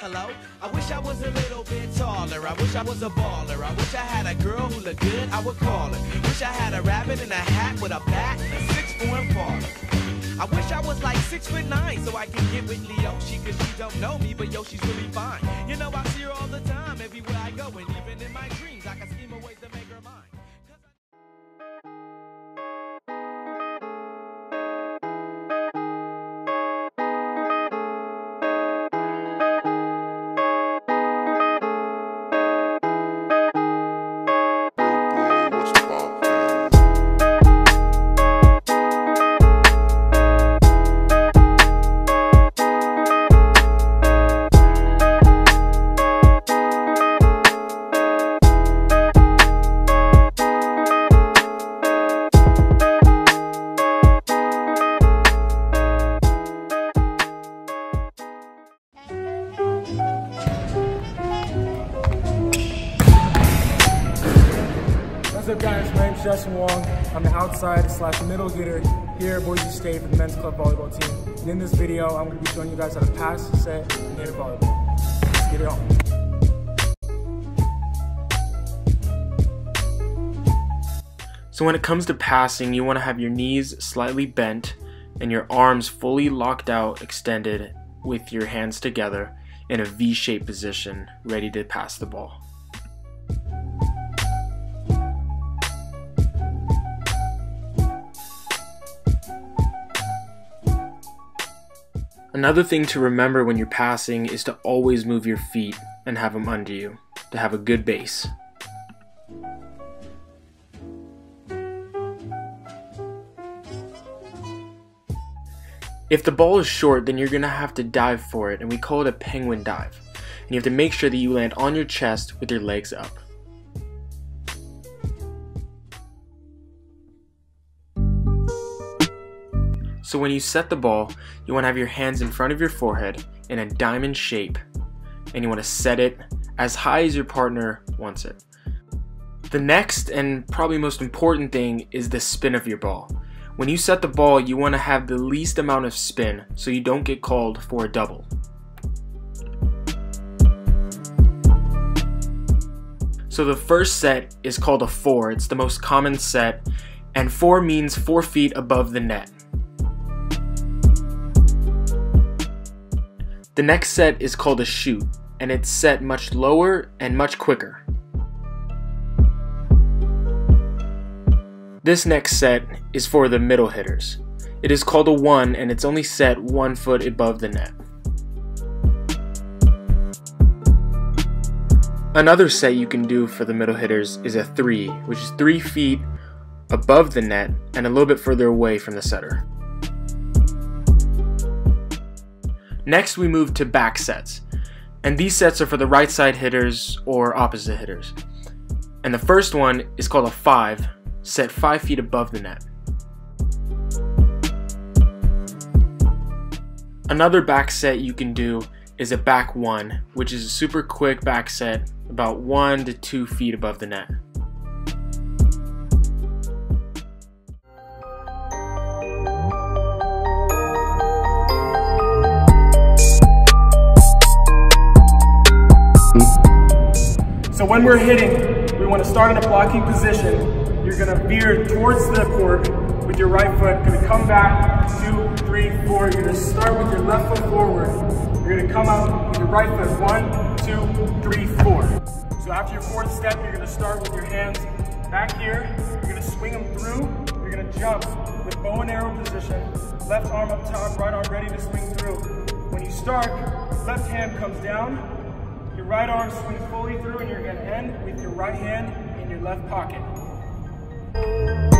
Hello? I wish I was a little bit taller. I wish I was a baller. I wish I had a girl who looked good, I would call her. Wish I had a rabbit in a hat with a bat and a 6'4" baller. I wish I was like 6'9" so I can get with Leoshi, cause she don't know me, but yo, she's really fine. You know, I see her all the time, everywhere I go, and even in my dreams, I can scheme a way to make her mine. What's up guys, my name's Justin Wong. I'm the outside / middle hitter here at Boise State for the men's club volleyball team. And in this video, I'm going to be showing you guys how to pass, set, and hit a volleyball. Let's get it on. So when it comes to passing, you want to have your knees slightly bent and your arms fully locked out, extended with your hands together in a V-shaped position, ready to pass the ball. Another thing to remember when you're passing is to always move your feet and have them under you, to have a good base. If the ball is short, then you're going to have to dive for it, and we call it a penguin dive. And you have to make sure that you land on your chest with your legs up. So when you set the ball, you want to have your hands in front of your forehead in a diamond shape, and you want to set it as high as your partner wants it. The next and probably most important thing is the spin of your ball. When you set the ball, you want to have the least amount of spin so you don't get called for a double. So the first set is called a 4. It's the most common set, and 4 means 4 feet above the net. The next set is called a shoot, and it's set much lower and much quicker. This next set is for the middle hitters. It is called a 1, and it's only set 1 foot above the net. Another set you can do for the middle hitters is a 3, which is 3 feet above the net and a little bit further away from the setter. Next we move to back sets, and these sets are for the right side hitters or opposite hitters. And the first one is called a 5, set 5 feet above the net. Another back set you can do is a back 1, which is a super quick back set about 1 to 2 feet above the net. So when we're hitting, we want to start in a blocking position. You're going to veer towards the court with your right foot. Going to come back, 2, 3, 4. You're going to start with your left foot forward. You're going to come out with your right foot, 1, 2, 3, 4. So after your fourth step, you're going to start with your hands back here. You're going to swing them through. You're going to jump with bow and arrow position. Left arm up top, right arm ready to swing through. When you start, left hand comes down. Your right arm swings fully through, and you're going to end with your right hand in your left pocket.